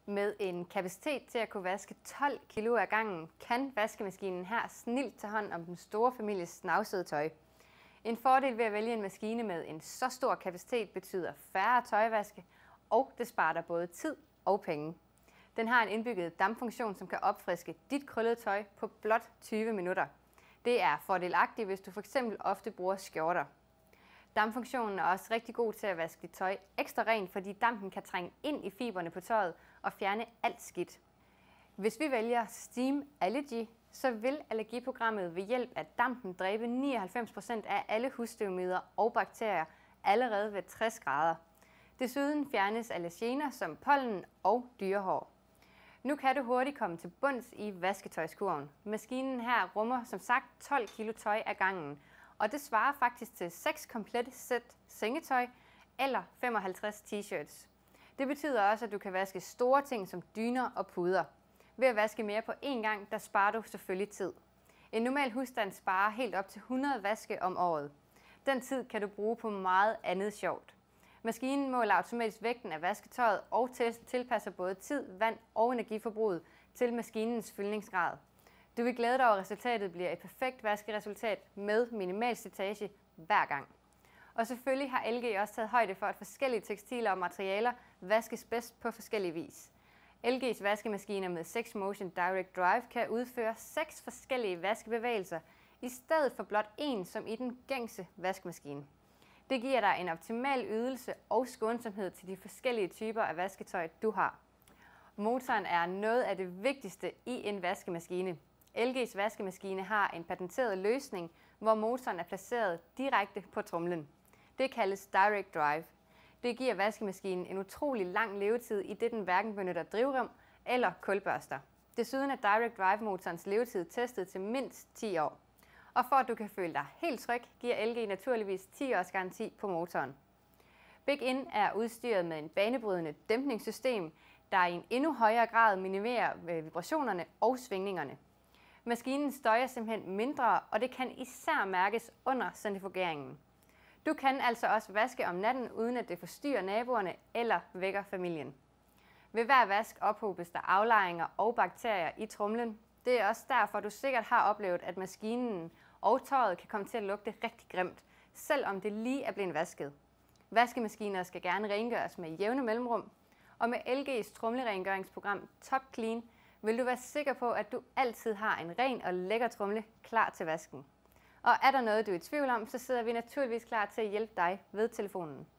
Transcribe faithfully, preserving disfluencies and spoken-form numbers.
Med en kapacitet til at kunne vaske tolv kilo ad gangen, kan vaskemaskinen her snilt tage hånd om den store families snavsede tøj. En fordel ved at vælge en maskine med en så stor kapacitet betyder færre tøjvaske, og det sparer dig både tid og penge. Den har en indbygget dampfunktion, som kan opfriske dit krøllede tøj på blot tyve minutter. Det er fordelagtigt, hvis du f.eks. ofte bruger skjorter. Dampfunktionen er også rigtig god til at vaske dit tøj ekstra rent, fordi dampen kan trænge ind i fiberne på tøjet og fjerne alt skidt. Hvis vi vælger Steam Allergy, så vil allergiprogrammet ved hjælp af dampen dræbe nioghalvfems procent af alle husstøvmider og bakterier allerede ved tres grader. Desuden fjernes allergener som pollen og dyrehår. Nu kan du hurtigt komme til bunds i vasketøjskurven. Maskinen her rummer som sagt tolv kilo tøj ad gangen, og det svarer faktisk til seks komplette sæt sengetøj eller femoghalvtreds t-shirts. Det betyder også, at du kan vaske store ting som dyner og puder. Ved at vaske mere på én gang, der sparer du selvfølgelig tid. En normal husstand sparer helt op til hundrede vaske om året. Den tid kan du bruge på meget andet sjovt. Maskinen måler automatisk vægten af vasketøjet og tilpasser både tid, vand og energiforbruget til maskinens fyldningsgrad. Du vil glæde dig over, at resultatet bliver et perfekt vaskeresultat med minimal slitage hver gang. Og selvfølgelig har L G også taget højde for, at forskellige tekstiler og materialer vaskes bedst på forskellige vis. L G's vaskemaskiner med seks Motion Direct Drive kan udføre seks forskellige vaskebevægelser, i stedet for blot én som i den gængse vaskemaskine. Det giver dig en optimal ydelse og skånsomhed til de forskellige typer af vasketøj, du har. Motoren er noget af det vigtigste i en vaskemaskine. L G's vaskemaskine har en patenteret løsning, hvor motoren er placeret direkte på tromlen. Det kaldes Direct Drive. Det giver vaskemaskinen en utrolig lang levetid, i det den hverken benytter drivrem eller kulbørster. Desuden er Direct Drive-motorens levetid testet til mindst ti år. Og for at du kan føle dig helt tryg, giver L G naturligvis ti års garanti på motoren. Big In er udstyret med en banebrydende dæmpningssystem, der i en endnu højere grad minimerer vibrationerne og svingningerne. Maskinen støjer simpelthen mindre, og det kan især mærkes under centrifugeringen. Du kan altså også vaske om natten, uden at det forstyrrer naboerne eller vækker familien. Ved hver vask ophobes der aflejringer og bakterier i tromlen. Det er også derfor, du sikkert har oplevet, at maskinen og tøjet kan komme til at lugte rigtig grimt, selvom det lige er blevet vasket. Vaskemaskiner skal gerne rengøres med jævne mellemrum, og med L G's tromlerengøringsprogram Top Clean vil du være sikker på, at du altid har en ren og lækker tromle klar til vasken. Og er der noget, du er i tvivl om, så sidder vi naturligvis klar til at hjælpe dig ved telefonen.